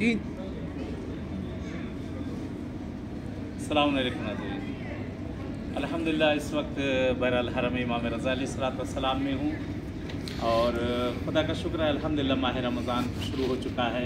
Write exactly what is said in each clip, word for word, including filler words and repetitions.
तीन। अस्सलाम वालेकुम नाज़रीन, अल्हम्दुलिल्लाह इस वक्त बहरहाल हरम इमाम रज़ा अलैहिस्सलाम में हूँ और खुदा का शुक्र है अल्हम्दुलिल्लाह माह रमज़ान शुरू हो चुका है।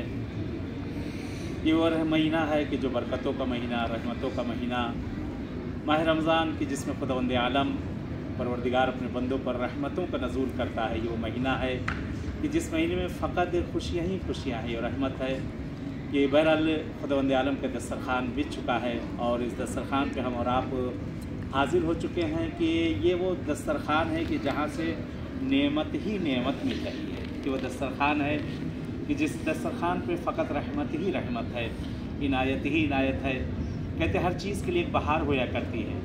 ये वो महीना है कि जो बरकतों का महीना, रहमतों का महीना, माह रमज़ान की जिसमें खुदावंद आलम परवरदिगार अपने बंदों पर रहमतों का नज़ूल करता है। ये वो महीना है कि जिस महीने में फ़कत खुशियाँ ही खुशियाँ हैं और रहमत है। ये बहरहाल खुदावंद आलम का दस्तरखान बिछ चुका है और इस दस्तरखान पे हम और आप हाजिर हो चुके हैं कि ये वो दस्तरखान है कि जहाँ से नेमत ही नेमत मिल रही है, कि वो दस्तरखान है कि जिस दस्तरखान पे फ़कत रहमत ही रहमत है, इनायत ही इनायत है। कहते हर चीज़ के लिए एक बहार होया करती है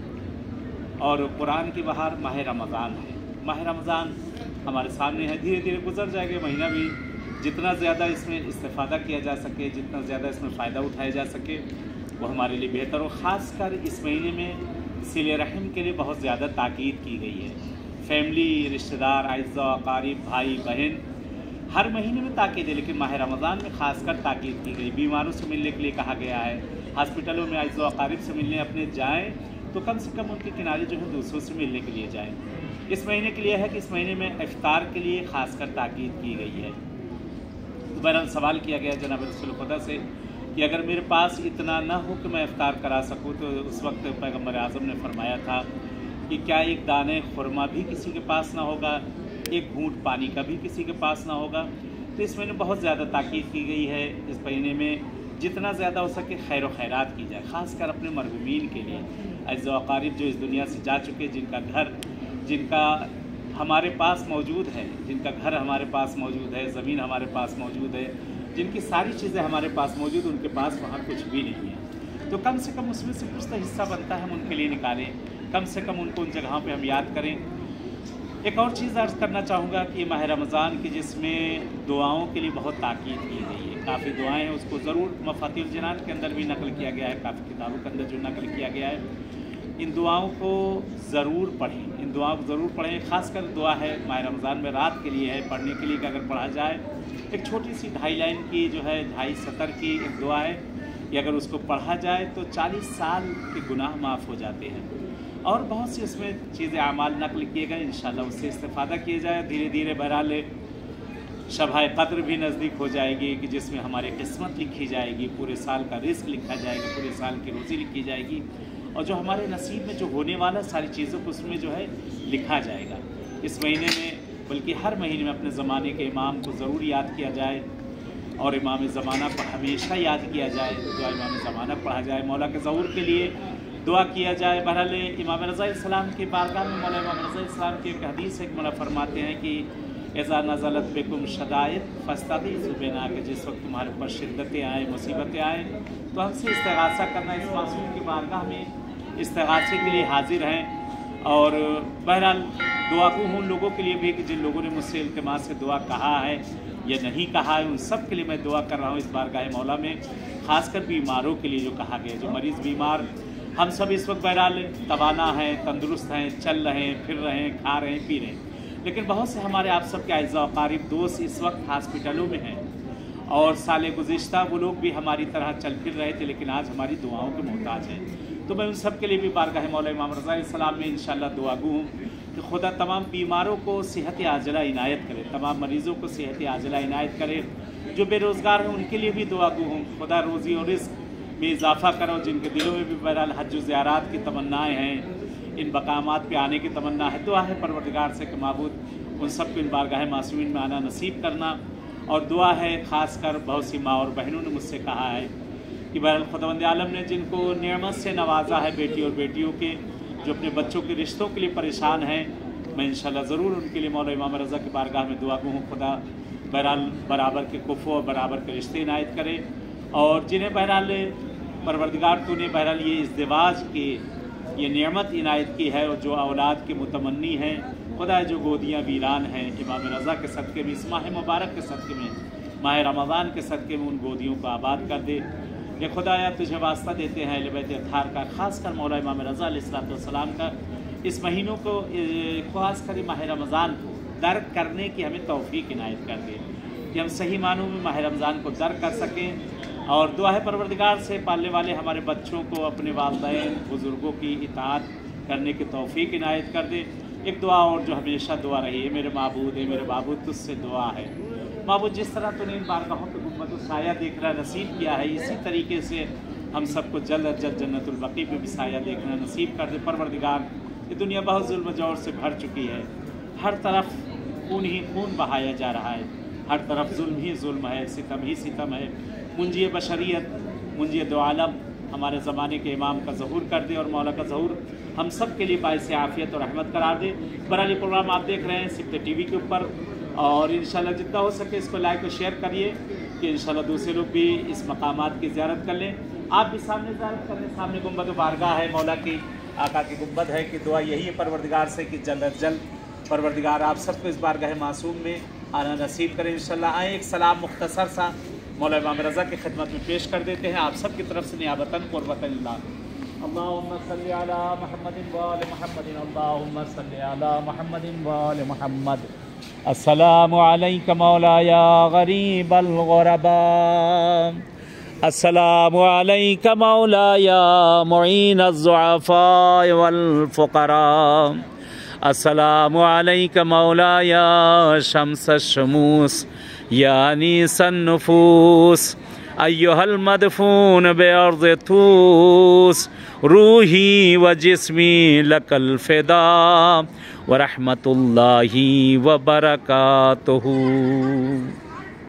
और कुरान की बहार माह रमज़ान है। माह रमज़ान हमारे सामने है, धीरे धीरे गुजर जाएगा महीना भी। जितना ज़्यादा इसमें इस्तेफ़ादा किया जा सके, जितना ज़्यादा इसमें फ़ायदा उठाया जा सके वो हमारे लिए बेहतर। और ख़ास कर इस महीने में सिले रहम के लिए बहुत ज़्यादा ताकीद की गई है। फैमिली, रिश्तेदार, अज़ा अक़ारिब, भाई बहन हर महीने में ताकीद है, लेकिन माह रमज़ान में ख़ास कर ताकीद की गई। बीमारों से मिलने के लिए कहा गया है, हॉस्पिटलों में अज़ा अक़ारिब से मिलने अपने जाएँ तो कम से कम उनके किनारे जो है दूसरों से मिलने के लिए जाएँ। इस महीने के लिए है कि इस महीने में इफ्तार के लिए ख़ास कर ताकीद की गई है। तो बहरहाल सवाल किया गया जनाब रसूल खुदा से कि अगर मेरे पास इतना ना हो कि मैं इफ्तार करा सकूं, तो उस वक्त पैगम्बर आज़म ने फरमाया था कि क्या एक दाने खुरमा भी किसी के पास ना होगा, एक घूंट पानी का भी किसी के पास ना होगा। तो इस महीने बहुत ज़्यादा ताकीद की गई है। इस महीने में जितना ज़्यादा हो सके खैर व खैरात की जाए, ख़ास कर अपने मरहूमीन के लिए, अज़ा अक़ारिब जो इस दुनिया से जा चुके, जिनका घर जिनका हमारे पास मौजूद है, जिनका घर हमारे पास मौजूद है, ज़मीन हमारे पास मौजूद है, जिनकी सारी चीज़ें हमारे पास मौजूद, उनके पास वहाँ कुछ भी नहीं है। तो कम से कम उसमें से कुछ तो हिस्सा बनता है हम उनके लिए निकालें, कम से कम उनको उन जगहों पे हम याद करें। एक और चीज़ अर्ज़ करना चाहूँगा कि माह रमज़ान की जिसमें दुआओं के लिए बहुत ताकीद की गई है, काफ़ी दुआएँ हैं, उसको ज़रूर मफ़ातिहुल जिनान के अंदर भी नकल किया गया है, काफ़ी किताबों के अंदर जो नकल किया गया है। इन दुआओं को ज़रूर पढ़ें, इन दुआओं को ज़रूर पढ़ें। ख़ासकर दुआ है माह रमज़ान में रात के लिए है, पढ़ने के लिए कि अगर पढ़ा जाए, एक छोटी सी ढाई लाइन की जो है, ढाई सतर की एक दुआ है कि अगर उसको पढ़ा जाए तो चालीस साल के गुनाह माफ़ हो जाते हैं। और बहुत सी उसमें चीज़ें आमाल नकल किए गए, इंशाल्लाह उससे इस्तेफ़ादा किया जाए। धीरे धीरे बहरहाल शब-ए क़द्र भी नज़दीक हो जाएगी कि जिसमें हमारी किस्मत लिखी जाएगी, पूरे साल का रिस्क लिखा जाएगा, पूरे साल की रोज़ी लिखी जाएगी और जो हमारे नसीब में जो होने वाला सारी चीज़ों को उसमें जो है लिखा जाएगा। इस महीने में बल्कि हर महीने में अपने ज़माने के इमाम को ज़रूर याद किया जाए और इमाम ज़माना को हमेशा याद किया जाए। दुआ इमाम ज़माना पढ़ा जाए, मौला के ज़हूर के लिए दुआ किया जाए। बहरहाल इमाम रज़ा अलैहिस्सलाम के बारगाह में मौला इमाम रज़ा अलैहिस्सलाम की एक हदीस है कि मौला फरमाते हैं कि इज़ा नज़लत बिकुम शदाइद फस्तग़ीज़ू बिना, कि जिस वक्त तुम्हारे ऊपर शिद्दतें आए, मुसीबतें आए तो हमसे इस्तिग़ासा करना। इस मासूम की बारगाह में इस्तिग़ासे के लिए हाजिर हैं। और बहरहाल दुआ गो हूँ उन लोगों के लिए भी कि जिन लोगों ने मुझसे इल्तिमास से दुआ कहा है या नहीं कहा है, उन सब के लिए मैं दुआ कर रहा हूँ इस बारगाह मौला में। ख़ासकर बीमारों के लिए जो कहा गया, जो मरीज़ बीमार, हम सब इस वक्त बहरहाल तवाना हैं, तंदुरुस्त हैं, चल रहे हैं, फिर रहे हैं, खा रहे हैं, पी रहे हैं, लेकिन बहुत से हमारे आप सब के अज़ा अक़ारिब दोस्त इस वक्त हॉस्पिटलों में हैं और साले गुज़िश्ता वो लोग भी हमारी तरह चल फिर रहे थे, लेकिन आज हमारी दुआओं के मोहताज हैं। तो मैं उन सब के लिए भी बारगाह मौला इमाम रज़ा अलैहिस्सलाम में इंशाअल्लाह दुआ गो हूँ कि खुदा तमाम बीमारों को सेहत आजिला इनायत करे, तमाम मरीज़ों को सेहत आजिला इनायत करे। जो बेरोज़गार हैं उनके लिए भी दुआ गो हूँ, खुदा रोज़ी और रिज़्क़ में इजाफ़ा करो। जिनके दिलों में भी बहरहाल हज व ज़ियारत की तमन्नाएँ हैं, इन मकामात पे आने की तमन्ना है, दुआ है परवरदिगार से कि माबूद उन सब को इन बारगाह मासूमीन में आना नसीब करना। और दुआ है ख़ास कर बहुत सी माँ और बहनों ने मुझसे कहा है कि बहरहाल खुदावंद आलम ने जिनको नेमत से नवाजा है, बेटी और बेटियों के, जो अपने बच्चों के रिश्तों के लिए परेशान हैं, मैं इंशाल्लाह ज़रूर उनके लिए मौला इमाम रज़ा की बारगाह में दुआ गो हूँ। खुदा बहरहाल बराबर के कुफ़्व और बराबर के रिश्ते इनायत करे। और जिन्हें बहरहाल परवरदिगार तो ने बहरहाल ये इज़्दिवाज की ये नेमत इनायत की है और जो औलाद के मुतमन्नी हैं, खुदा जो गोदियाँ वीरान हैं, इमाम रज़ा के सदक़े में, इस माह मुबारक के सदक़े में, माह रमज़ान के सदक़े में उन गोदियों को आबाद कर दे। ये खुदाया तुझे वास्ता देते हैं अहले बैत अत्हार का, ख़ास कर मौला इमाम रज़ा अलैहिस्सलाम का, इस महीनों को ख़ास कर माह रमज़ान को दर्क करने की हमें तौफ़ीक़ इनायत कर दे कि हम सही मानों में माह रमज़ान को दर्क कर सकें اور دعا ہے پروردگار سے پالنے والے ہمارے بچوں کو اپنے والدین بزرگوں کی اطاعت کرنے کی توفیق عنایت کر دے۔ ایک دعا اور جو ہمیشہ دعا رہی ہے، میرے معبود ہے میرے معبود تجھ سے دعا ہے، معبود جس طرح تو نے ان بارگاہوں پہ گنبد السایہ دیکھنا نصیب کیا ہے، اسی طریقے سے ہم سب کو جلد از جلد جنت البقیع پہ بھی سایہ دیکھنا نصیب کر دے۔ پروردگار یہ دنیا بہت ظلم و جور سے بھر چکی ہے، ہر طرف خون ہی خون بہایا جا رہا ہے، ہر طرف ظلم ہی ظلم ہے، ستم ہی ستم ہے۔ منجی بشریت منجی دو عالم ہمارے زمانے کے امام کا ظہور کر دے، اور مولا کا ظہور ہم سب کے لیے باعث عافیت اور رحمت قرار دے۔ برحال پروگرام آپ دیکھ رہے ہیں سبتے ٹی وی کے اوپر، اور انشاءاللہ جتنا ہو سکے اس کو لائک اور شیئر کریے کہ انشاءاللہ دوسرے لوگ بھی اس مقامات کی زیارت کر لیں۔ آپ بھی سامنے زیارت کر لیں، سامنے گنبد و بارگاہ ہے مولا کی، آقا کی گنبد ہے کہ دعا یہی ہے پروردگار سے کہ جلد از جلد پروردگار آپ سب کو اس بارگاہ معصوم میں آنا نصیب کریں انشاءاللہ۔ آئیں ایک سلام مختصر سا مولا امام رضا کی خدمت میں پیش کر دیتے ہیں آپ سب کی طرف سے نیابتاً قربتاً اللہ۔ اللہم صلی علی محمد وآل محمد، اللہم صلی علی محمد وآل محمد۔ السلام علیک مولایا غریب الغرباء، السلام علیک مولایا معین الضعفاء والفقراء، السلام علیک مولایا شمس الشموس یا انیس النفوس، ایہا المدفون بارض طوس، روحی و جسمی لک الفدا ورحمت اللہ وبرکاتہ۔